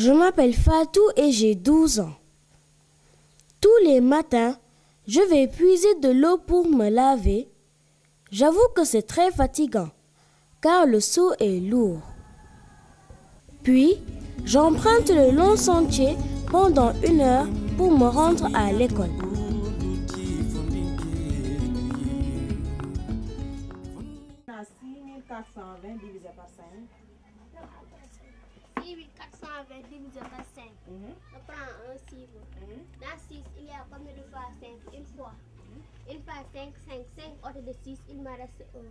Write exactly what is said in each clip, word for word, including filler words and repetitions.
Je m'appelle Fatou et j'ai douze ans. Tous les matins, je vais puiser de l'eau pour me laver. J'avoue que c'est très fatigant, car le seau est lourd. Puis, j'emprunte le long sentier pendant une heure pour me rendre à l'école. six mille quatre cent vingt divisé par cinq. six mille quatre cent vingt divisé par cinq. Je prends un chiffre. Dans six, il y a combien de fois cinq? Une fois. Une fois cinq, cinq, cinq. Au de six, il me reste un.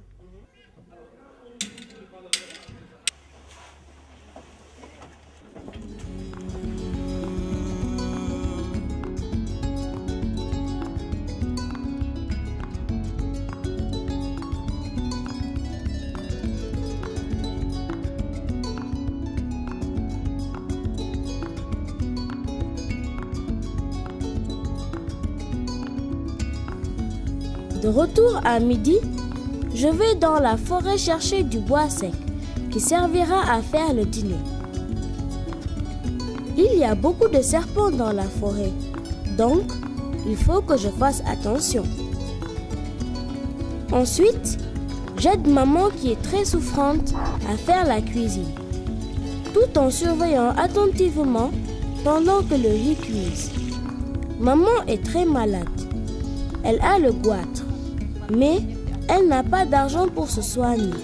De retour à midi, je vais dans la forêt chercher du bois sec qui servira à faire le dîner. Il y a beaucoup de serpents dans la forêt, donc il faut que je fasse attention. Ensuite, j'aide maman qui est très souffrante à faire la cuisine, tout en surveillant attentivement pendant que le riz cuise. Maman est très malade. Elle a le goitre, mais elle n'a pas d'argent pour se soigner.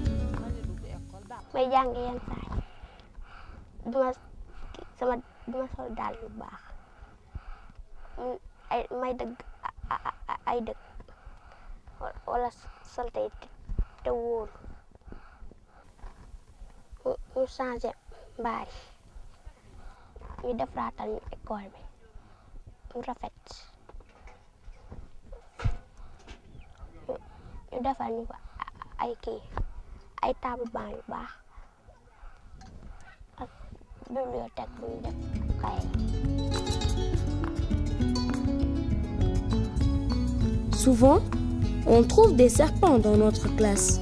may jàng yenn saa duma sama duma sol daal yu baax ay may dëgg ay dëgg wala sol tey te wóor ñu changé mbaar yi ñu defaraatal ñu école bi mu rafet ñu defal ñu ay kii ay table banc yu baax ak bibliothèque bu ñu def kay. Souvent, on trouve des serpents dans notre classe.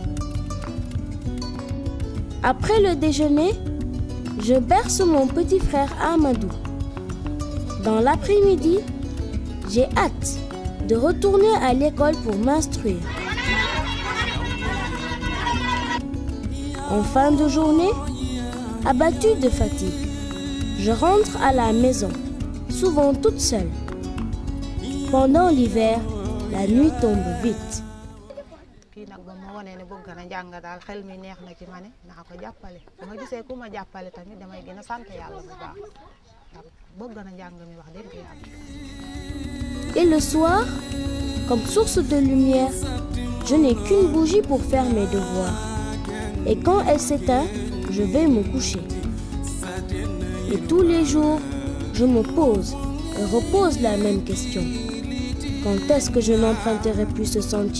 Après le déjeuner, je berce mon petit frère Amadou. Dans l'après-midi, j'ai hâte de retourner à l'école pour m'instruire. En fin de journée, abattue de fatigue, je rentre à la maison, souvent toute seule. Pendant l'hiver, la nuit tombe vite. Et le soir, comme source de lumière, je n'ai qu'une bougie pour faire mes devoirs. Et quand elle s'éteint, je vais me coucher. Et tous les jours, je me pose et repose la même question. Quand est-ce que je n'emprunterai plus ce sentier ?